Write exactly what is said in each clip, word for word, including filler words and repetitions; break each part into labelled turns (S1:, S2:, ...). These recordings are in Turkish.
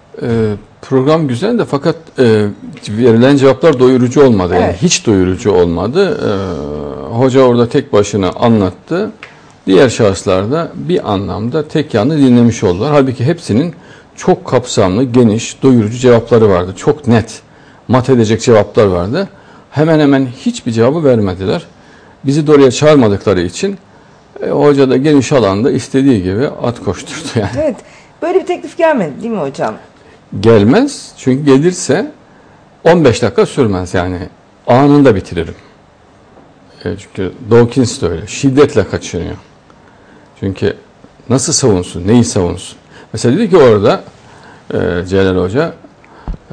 S1: Ee, program güzel de fakat e, verilen cevaplar doyurucu olmadı. Yani
S2: Evet.
S1: hiç doyurucu olmadı. Ee, hoca orada tek başına anlattı. Diğer şahıslar da bir anlamda tek yanlı dinlemiş oldular. Halbuki hepsinin çok kapsamlı, geniş, doyurucu cevapları vardı. Çok net, mat edecek cevaplar vardı. Hemen hemen hiçbir cevabı vermediler. Bizi de oraya çağırmadıkları için e, hoca da geniş alanda istediği gibi at koşturdu yani.
S2: Evet. Böyle bir teklif gelmedi değil mi hocam?
S1: Gelmez. Çünkü gelirse on beş dakika sürmez yani. Anında bitiririm. E, çünkü Dawkins de öyle. Şiddetle kaçınıyor. Çünkü nasıl savunsun? Neyi savunsun? Mesela dedi ki orada e, Celal Hoca e,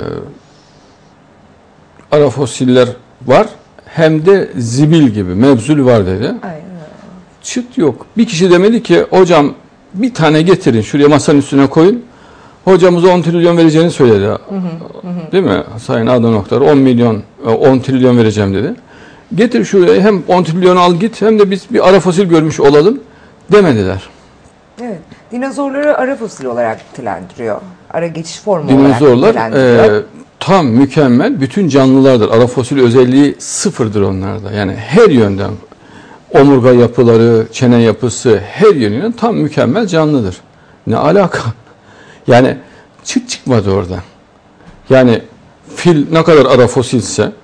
S1: ara fosiller var hem de zibil gibi mevzul var dedi.
S2: Aynen.
S1: Çıt yok. Bir kişi demedi ki hocam bir tane getirin şuraya masanın üstüne koyun. Hocamıza on trilyon vereceğini söyledi. Hı hı, hı. Değil mi? Sayın Adnan Oktar on milyon, on trilyon vereceğim dedi. Getir şuraya hem on trilyonu al git hem de biz bir ara fosil görmüş olalım demediler.
S2: Evet. Dinozorları ara fosil olarak nitelendiriyor. Ara geçiş formu
S1: Dinozorlar
S2: olarak nitelendiriyor.
S1: e, tam mükemmel bütün canlılardır. Ara fosil özelliği sıfırdır onlarda. Yani her yönden omurga yapıları, çene yapısı her yönünden tam mükemmel canlıdır. Ne alaka? Yani çıt çıkmadı orada. Yani fil ne kadar ara fosilse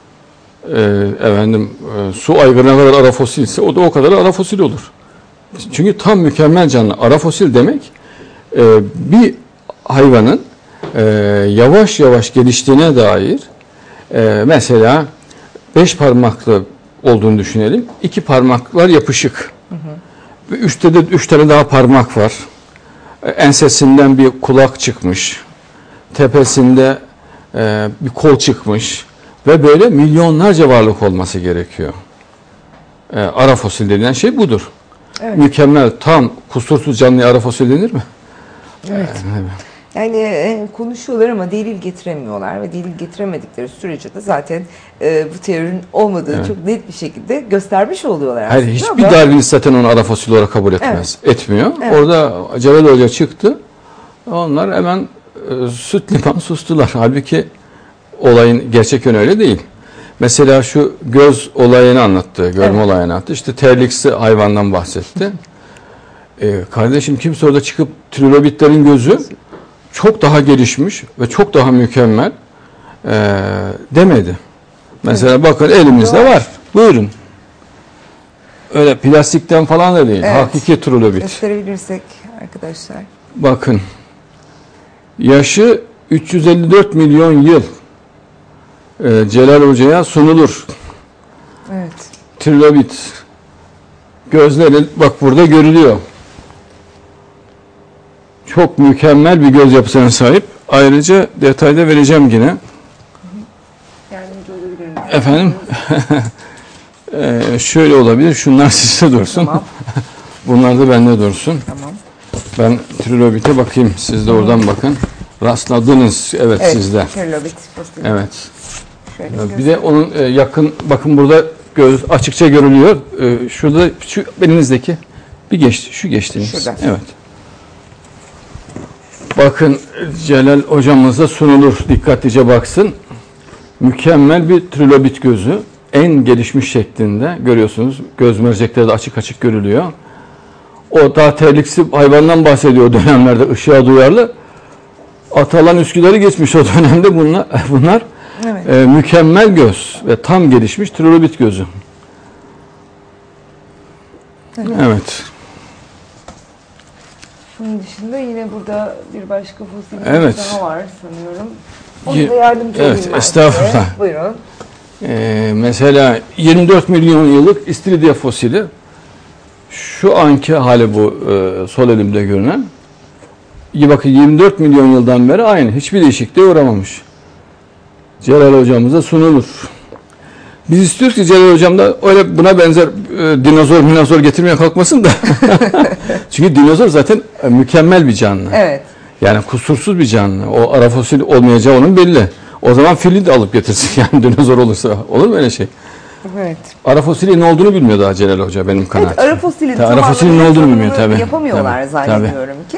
S1: e, efendim e, su aygırı ne kadar ara fosilse o da o kadar ara fosil olur. Çünkü tam mükemmel canlı. Ara fosil demek e, bir hayvanın e, yavaş yavaş geliştiğine dair e, mesela beş parmaklı olduğunu düşünelim. İki parmaklar yapışık. Hı hı. Üçte de üç tane daha parmak var. Ensesinden bir kulak çıkmış. Tepesinde e, bir kol çıkmış. Ve böyle milyonlarca varlık olması gerekiyor. E, ara fosil denilen şey budur. Evet. Mükemmel, tam, kusursuz canlıya ara fosil denir mi?
S2: Evet. E, Yani e, konuşuyorlar ama delil getiremiyorlar ve delil getiremedikleri sürece de zaten e, bu teorinin olmadığını evet. çok net bir şekilde göstermiş oluyorlar aslında.
S1: Hayır, hiçbir ama... Darwinist zaten onu ara fosil olarak kabul etmez. Evet. Etmiyor. Evet. Orada Celal Hoca çıktı. Onlar hemen e, süt liman sustular. Halbuki olayın gerçek yönü öyle değil. Mesela şu göz olayını anlattı, görme evet. olayını anlattı. İşte terliksi hayvandan bahsetti. e, kardeşim kimse orada çıkıp trilobitlerin gözü çok daha gelişmiş ve çok daha mükemmel e, demedi. Mesela evet. bakın elimizde var. Buyurun. Öyle plastikten falan da değil. Evet. Hakiki trilobit.
S2: Gösterebilirsek arkadaşlar.
S1: Bakın. Yaşı üç yüz elli dört milyon yıl. E, Celal Hoca'ya sunulur.
S2: Evet.
S1: Trilobit. Gözleri bak burada görülüyor. Çok mükemmel bir göz yapısına sahip. Ayrıca detayda vereceğim yine. Efendim? ee, şöyle olabilir. Şunlar sizde dursun. Tamam. Bunlar da bende dursun. Tamam. Ben trilobite bakayım. Siz de oradan bakın. Rastladınız. Evet, evet sizde.
S2: Trilobit.
S1: Evet. Şöyle bir de onun yakın, bakın burada göz açıkça görülüyor. Ee, şurada şu elinizdeki bir geçti. Şu geçtiğiniz. Şurada. Evet. Bakın Celal hocamıza sunulur. Dikkatlice baksın. Mükemmel bir trilobit gözü. En gelişmiş şeklinde görüyorsunuz. Göz mercekleri de açık açık görülüyor. O daha terliksi hayvandan bahsediyor o dönemlerde, ışığa duyarlı. Atalan Üsküdar'ı geçmiş o dönemde bunlar. bunlar evet. e, mükemmel göz ve tam gelişmiş trilobit gözü. Evet. evet.
S2: Bunun dışında yine burada bir başka fosil
S1: evet.
S2: daha var sanıyorum. Onu da yardımcı
S1: evet,
S2: olayım.
S1: Estağfurullah.
S2: Buyurun.
S1: Ee, mesela yirmi dört milyon yıllık İstiridye fosili. Şu anki hali bu e, sol elimde görünen. Bakın yirmi dört milyon yıldan beri aynı. Hiçbir değişikliğe uğramamış. Celal hocamıza sunulur. Biz istiyoruz ki Celal hocam da öyle buna benzer e, dinozor minozor getirmeye kalkmasın da. Çünkü dinozor zaten e, mükemmel bir canlı.
S2: Evet.
S1: Yani kusursuz bir canlı. O ara fosil olmayacağı onun belli. O zaman fili de alıp getirsin yani dinozor olursa. Olur mu öyle şey?
S2: Evet.
S1: Ara fosilin ne olduğunu bilmiyor daha Celal Hoca benim kanaatim.
S2: Evet, ara fosilin
S1: Ta, ara fosilin ne olduğunu bilmiyor tabii.
S2: Yapamıyorlar
S1: tabii,
S2: zannediyorum tabii. ki.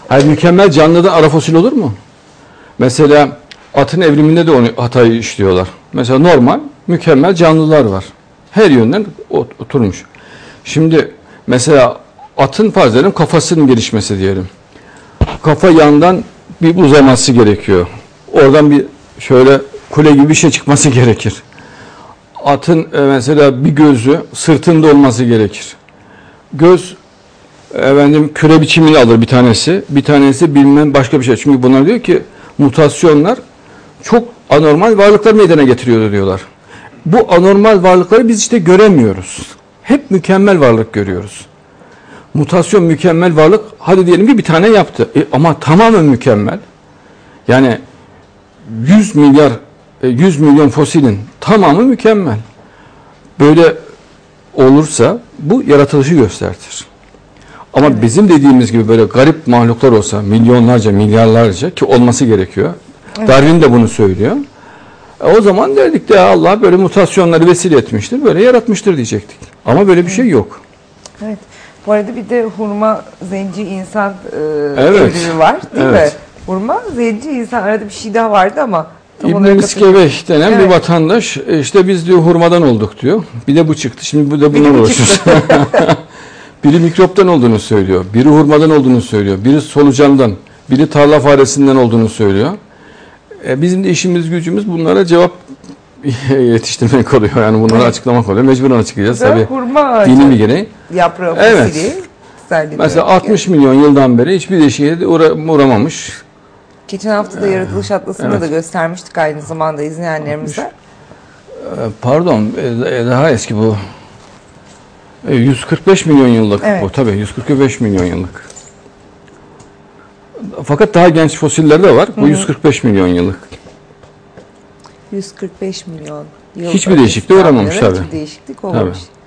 S1: Hayır, mükemmel canlıda ara fosil olur mu? Mesela atın evriminde de onu hatayı işliyorlar. Mesela normal, mükemmel canlılar var. Her yönden oturmuş. Şimdi mesela atın farz edelim kafasının gelişmesi diyelim. Kafa yandan bir uzaması gerekiyor. Oradan bir şöyle kule gibi bir şey çıkması gerekir. Atın mesela bir gözü sırtında olması gerekir. Göz efendim küre biçimini alır bir tanesi. Bir tanesi bilmem başka bir şey. Çünkü bunlar diyor ki mutasyonlar çok anormal varlıklar meydana getiriyor diyorlar. Bu anormal varlıkları biz işte göremiyoruz. Hep mükemmel varlık görüyoruz. Mutasyon mükemmel varlık, hadi diyelim ki bir tane yaptı. E, ama tamamen mükemmel. Yani yüz milyar, yüz milyon fosilin tamamı mükemmel. Böyle olursa bu yaratılışı gösterir. Ama evet, bizim dediğimiz gibi böyle garip mahluklar olsa milyonlarca, milyarlarca ki olması gerekiyor. Evet. Darwin de bunu söylüyor. E, o zaman derdik de Allah böyle mutasyonları vesile etmiştir, böyle yaratmıştır diyecektik. Ama böyle bir şey yok. Evet.
S2: Bu arada bir de hurma zenci insan e, evet, evrimi var değil evet, mi? Hurma zenci insan, arada bir şey daha vardı ama
S1: İbn-i Miskeveh denen evet, bir vatandaş işte biz diyor hurmadan olduk diyor. Bir de bu çıktı. Şimdi bu da bundan uğraşıyoruz. Biri mikroptan olduğunu söylüyor. Biri hurmadan olduğunu söylüyor. Biri solucandan, biri tarla faresinden olduğunu söylüyor. E, bizim de işimiz gücümüz bunlara cevap yetiştirmek oluyor. Yani bunları evet, açıklamak oluyor. Mecburen açıklayacağız tabii.
S2: Hurma
S1: dini bir gereği.
S2: Yaprağı
S1: evet,
S2: fosili.
S1: Mesela altmış milyon yıldan beri hiçbir değişikliğe uğra uğramamış.
S2: Geçen hafta da yaratılış atlasında evet, da göstermiştik aynı zamanda izleyenlerimize.
S1: Pardon, daha eski bu. yüz kırk beş milyon yıllık evet, bu tabii yüz kırk beş milyon yıllık. Fakat daha genç fosiller de var. Bu hı hı, yüz kırk beş milyon yıllık.
S2: yüz kırk beş milyon yıl.
S1: Hiçbir değişikliğe uğramamış tabii.
S2: Hiçbir değişiklik olmamış. Tabii.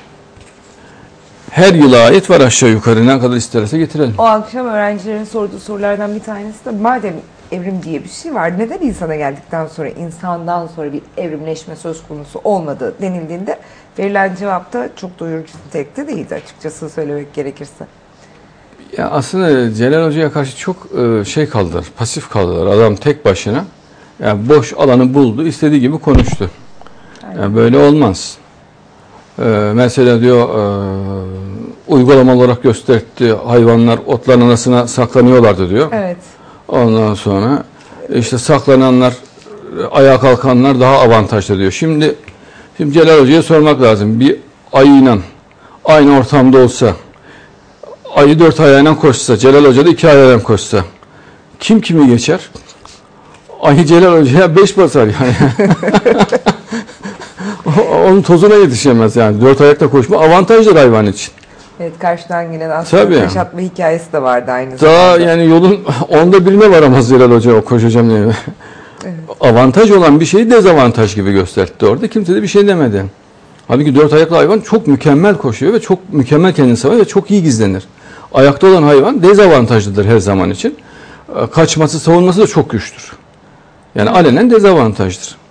S1: Her yıla ait var aşağı yukarı, ne kadar isterse getirelim.
S2: O akşam öğrencilerin sorduğu sorulardan bir tanesi de madem evrim diye bir şey var, neden insana geldikten sonra insandan sonra bir evrimleşme söz konusu olmadı denildiğinde verilen cevap da çok doyurucu nitelikte değildi açıkçası söylemek gerekirse.
S1: Ya aslında Celal Hoca'ya karşı çok şey kaldılar, pasif kaldılar. Adam tek başına yani boş alanı buldu, istediği gibi konuştu. Yani böyle olmaz. Ee, mesela diyor e, uygulama olarak gösterdi, hayvanlar otların arasına saklanıyorlardı diyor. Evet. Ondan sonra işte saklananlar, ayağa kalkanlar daha avantajlı diyor. Şimdi şimdi Celal Hoca'ya sormak lazım. Bir ayıyla aynı ortamda olsa, ayı dört ayağıyla koşsa, Celal Hoca da iki ayağıyla koşsa, kim kimi geçer? Ayı Celal Hoca'ya beş basar yani. Onun tozuna yetişemez yani. Dört ayakta koşma avantajdır hayvan için.
S2: Evet, karşıdan gelen aslında taş atma hikayesi de vardı aynı
S1: zamanda.
S2: Daha
S1: yani yolun onda birine varamaz Celal Hoca o koşacağım diye. Evet. Avantaj olan bir şeyi dezavantaj gibi gösterdi orada. Kimse de bir şey demedi. Halbuki dört ayaklı hayvan çok mükemmel koşuyor ve çok mükemmel kendini savunuyor ve çok iyi gizlenir. Ayakta olan hayvan dezavantajlıdır her zaman için. Kaçması, savunması da çok güçtür. Yani alenen dezavantajdır.